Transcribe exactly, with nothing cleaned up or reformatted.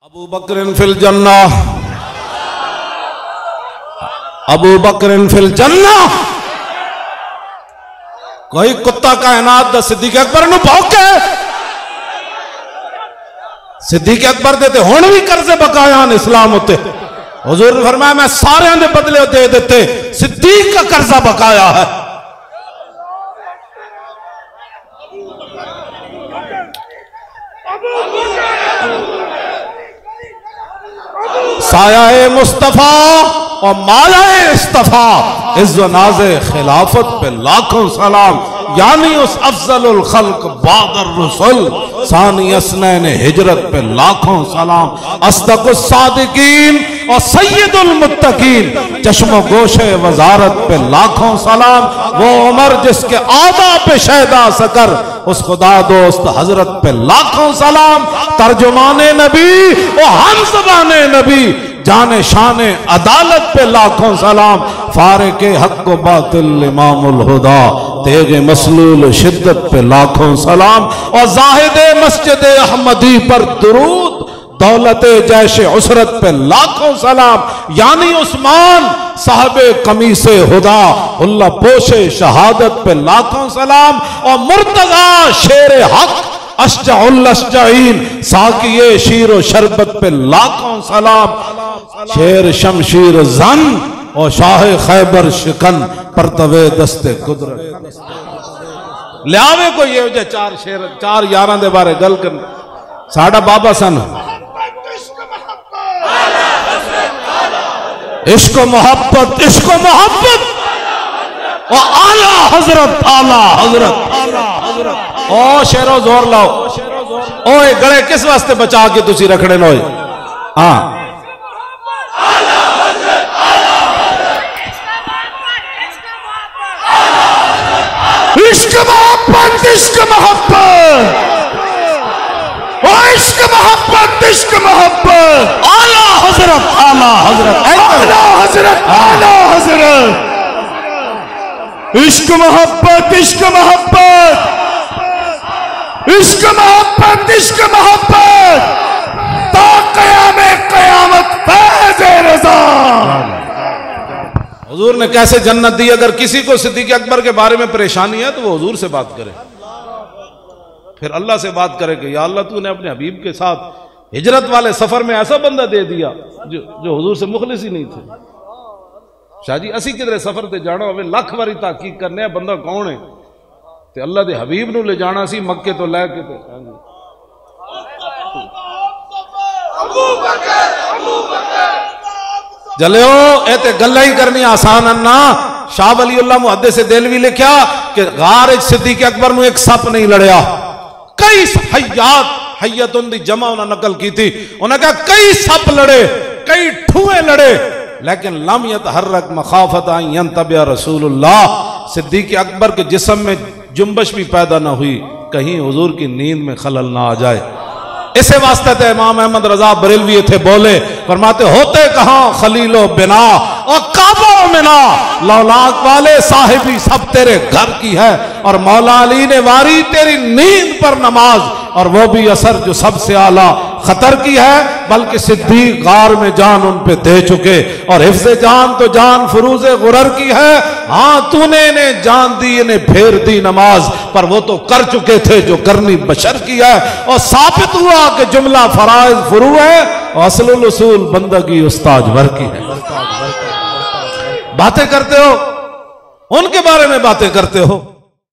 अबू बकर fill जन्ना, अबू बकर fill जन्ना। कोई कुत्ता कायनात दा सिद्दीक अकबर नूं भौंके, सिद्दीक अकबर देते हुण भी कर्जे बकाया इस्लाम उत्ते। हुजूर ने फरमाया मैं सारे दे बदले दे देते, सिद्दीक का कर्जा बकाया है। साया मुस्तफा और मालाए इस्तफा, इज़्ज़ो नाज़े खिलाफत पे लाखों सलाम। यानी उस अफजलुल खल्क बादर रसूल सानी असनैन हिजरत पे लाखों सलाम। अस्दकुस सादिकीन और सैयदुल मुत्तकीन चश्मो गोशे वजारत पे लाखों सलाम। वो उमर जिसके आदा पे शहदा सकर, उस खुदा दोस्त हजरत पे लाखों सलाम। तर्जुमाने नबी और हम ज़बाने नबी, जाने शाने अदालत पे लाखों सलाम। फारिके हक व बातिल इमामुल हुदा, तेगे मसलूल शिद्दत पे लाखों सलाम। और जाहिदे मस्जिद अहमदी पर दुरूद, दौलते जैशे उसरत पे लाखों सलाम। यानी उस्मान साहबे कमीसे हुदा, उल्ला पोशे शहादत पे लाखों सलाम। और मुर्तजा शेर हक अश्जाउल अश्जाइन, साकिये शीरो शरबत पे लाखों सलाम। शेर शमशीर जन और शाह खैबर शिकन, परतवे दस्ते कुदरत। लियावे को ये जो चार शेर चार यारां दे बारे गल कर। साडा बाबा सन इश्क मोहब्बत, इश्क मोहब्बत और आला हजरत, आला हजरत, आला हजरत। ओ शेरो जोर लाओ, ओए गले किस वास्ते बचा के तुसी रखड़े लोए। हाँ इश्क मोहब्बत, इश्क मोहब्बत, इश्क मोहब्बत, इश्क मोहब्बत। आला हजरत, आला हजरत, आला हजरत, आला हजरत। इश्क मोहब्बत, इश्क मोहब्बत, इश्क मोहब्बत, इश्क मोहब्बत। ता क़यामे क़यामत फैज़े रज़ा। हुजूर ने कैसे जन्नत दी। अगर किसी को सिद्दीक अकबर के बारे में परेशानी है तो वो हुजूर से बात करे, फिर अल्लाह से बात करे कि या अल्लाह तूने अपने हबीब के साथ हिजरत वाले सफर में ऐसा बंदा दे दिया जो जो हुजूर से मुखलिस ही नहीं थे। शाह जी असी किधरे सफर से जाना हो, लख बारी तहकीक करने बंदा कौन है, ते अल्लाह के हबीब नूं ले जाना सी मक्के तो लैके ते। जलियो ए ते गल्ला ही करनी आसान अन्ना। शाह वलीउल्लाह मुहद्दिस देलवी लिखा कि गार सिद्दीक अकबर नूं एक सप नहीं लड़िया, कई हयात हयतुन दी जमा उन्हें नकल की थी। उन्हें कहा कई सप लड़े, कई ठुए लड़े, लेकिन लम यतहर्रक मखाफत अन यंतबिया रसूलुल्लाह। सिद्दीक अकबर के जिस्म में जुम्बश भी पैदा ना हुई, कहीं हुजूर की नींद में खलल ना आ जाए। इसे वास्ते थे इमाम अहमद रजा बरेलवी थे बोले, फरमाते होते कहां खलीलो बिना और काबो मिना, लौलाक वाले साहिबी सब तेरे घर की है। और मौला अली ने वारी तेरी नींद पर नमाज, और वो भी असर जो सबसे आला खतर की है। बल्कि सिद्दीक गार में जान उन पे दे चुके, और हिफ्ज़े जान तो जान फुरूज़े गुरर की है। हाँ तूने ने जान दी, इन्हें फेर दी नमाज, पर वो तो कर चुके थे जो करनी बशर की है। और साबित हुआ कि जुमला फराइज फुरू है, और असलुल उसूल बंदगी उस्ताज वर की है। बातें करते हो, उनके बारे में बातें करते हो।